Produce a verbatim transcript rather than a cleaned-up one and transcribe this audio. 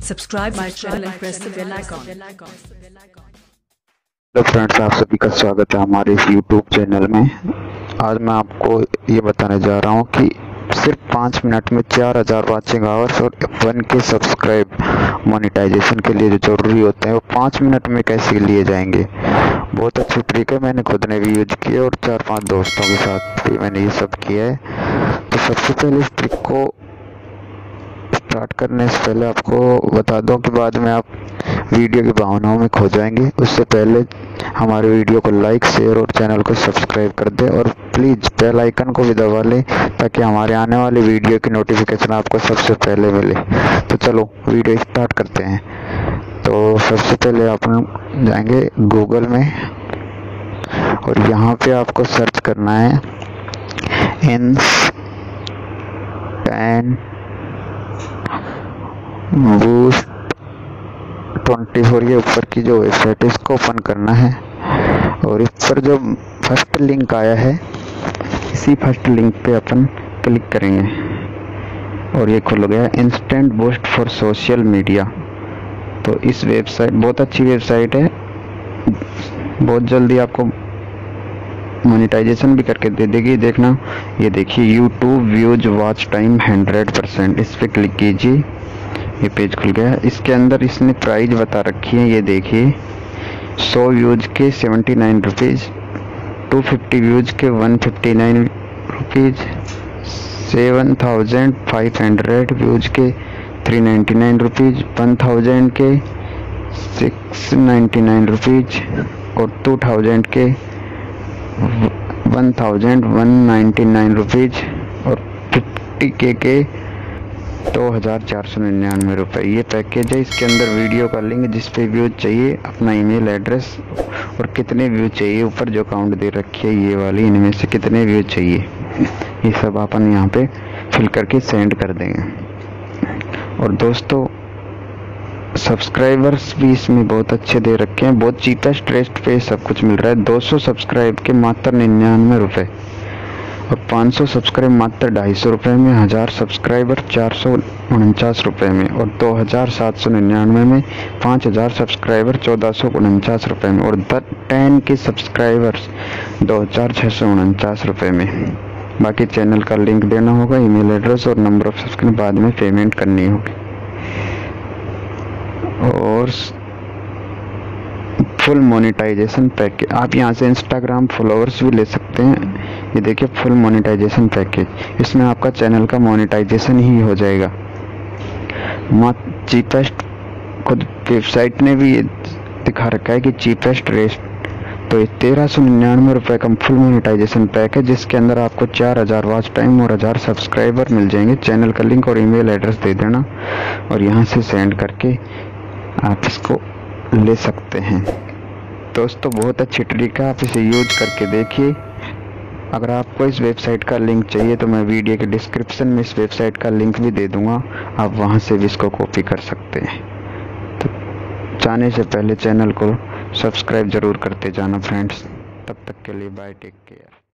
Subscribe my channel and press the bell icon. Hello friends, आप सभी का स्वागत है हमारे इस यूट्यूब चैनल में। आज मैं आपको ये बताने जा रहा हूँ कि सिर्फ पाँच मिनट में चार हज़ार वाचिंग आवर्स और वन के सब्सक्राइब मोनेटाइजेशन के लिए जो जरूरी होते हैं वो पाँच मिनट में कैसे लिए जाएंगे। बहुत अच्छी ट्रिक है, मैंने खुद ने भी यूज किया और चार पांच दोस्तों के साथ भी मैंने ये सब किया है। तो सबसे पहले इस ट्रिक को स्टार्ट करने से पहले आपको बता दूं कि बाद में आप वीडियो की भावनाओं में खो जाएंगे। उससे पहले हमारे वीडियो को लाइक, शेयर और चैनल को सब्सक्राइब कर दें और प्लीज़ बेल आइकन को भी दबा लें ताकि हमारे आने वाले वीडियो की नोटिफिकेशन आपको सबसे पहले मिले। तो चलो वीडियो स्टार्ट करते हैं। तो सबसे पहले आप जाएंगे गूगल में और यहाँ पे आपको सर्च करना है इंस्टेंट बूस्ट ट्वेंटी फोर। ये ऊपर की जो वेबसाइट है इसको ओपन करना है और इस पर जो फर्स्ट लिंक आया है इसी फर्स्ट लिंक पे अपन क्लिक करेंगे और ये खुल गया instant boost for social media. तो इस वेबसाइट बहुत अच्छी वेबसाइट है, बहुत जल्दी आपको मोनेटाइजेशन भी करके दे देगी। देखना, ये देखिए YouTube views watch time hundred percent, इस पर क्लिक कीजिए, ये पेज खुल गया। इसके अंदर इसने प्राइस बता रखी है, ये देखिए सौ व्यूज के seventy nine rupees, two fifty views के one fifty nine rupees, seven thousand five hundred views के three ninety nine rupees, one thousand के सिक्स नाइन्टी नाइन रुपीज़ और टू थाउजेंड के one thousand one ninety nine rupees और fifty K के दो हज़ार चार सौ निन्यानवे रुपये। ये पैकेज है। इसके अंदर वीडियो का लिंक, जिस पे व्यूज चाहिए, अपना ईमेल एड्रेस और कितने व्यूज चाहिए, ऊपर जो अकाउंट दे रखी है ये वाली, इनमें से कितने व्यूज चाहिए, ये सब अपन यहाँ पे फिल करके सेंड कर देंगे। और दोस्तों सब्सक्राइबर्स भी इसमें बहुत अच्छे दे रखे हैं, बहुत चीपेस्ट रेट पे सब कुछ मिल रहा है। दो सौ सब्सक्राइब के मात्र निन्यानवे रुपये और पाँच सौ सब्सक्राइब मात्र ढाई सौ रुपये में, हज़ार सब्सक्राइबर चार सौ उनचास रुपये में और दो हज़ार सात सौ निन्यानवे में, पाँच हज़ार सब्सक्राइबर चौदह सौ उनचास रुपये में और द टेन के सब्सक्राइबर्स दो हज़ार छः सौ उनचास रुपये में। बाकी चैनल का लिंक देना होगा, ईमेल एड्रेस और नंबर ऑफ सब्सक्राइब बाद में पेमेंट करनी होगी। और फुल मोनेटाइजेशन पैकेज, आप यहाँ से इंस्टाग्राम फॉलोअर्स भी ले सकते हैं। ये देखिए फुल मोनेटाइजेशन पैकेज, इसमें आपका चैनल का मोनेटाइजेशन ही हो जाएगा। चीपेस्ट, खुद वेबसाइट ने भी दिखा रखा है कि चीपेस्ट रेट। तो ये तेरह सौ निन्यानवे रुपये का फुल मोनेटाइजेशन पैक है, जिसके अंदर आपको चार हज़ार वॉच टाइम और हज़ार सब्सक्राइबर मिल जाएंगे। चैनल का लिंक और ईमेल एड्रेस दे देना और यहाँ से सेंड करके आप इसको ले सकते हैं। दोस्तों बहुत अच्छी ट्रिक है, आप इसे यूज करके देखिए। अगर आपको इस वेबसाइट का लिंक चाहिए तो मैं वीडियो के डिस्क्रिप्शन में इस वेबसाइट का लिंक भी दे दूंगा, आप वहां से भी इसको कॉपी कर सकते हैं। तो जाने से पहले चैनल को सब्सक्राइब जरूर करते जाना फ्रेंड्स। तब तक के लिए बाय, टेक केयर।